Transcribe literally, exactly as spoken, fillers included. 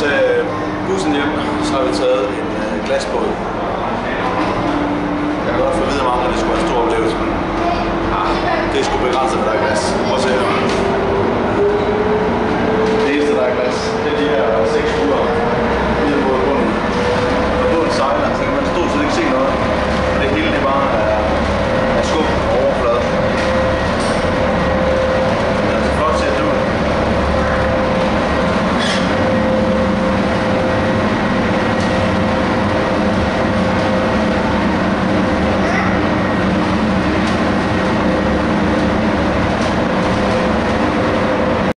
tage bussen hjem, så har vi taget en uh, glasbåd. Jeg kan godt få at vide, at det skulle være en stor oplevelse, men ah, det er sgu begrænset, for der er glas. Prøv at se her.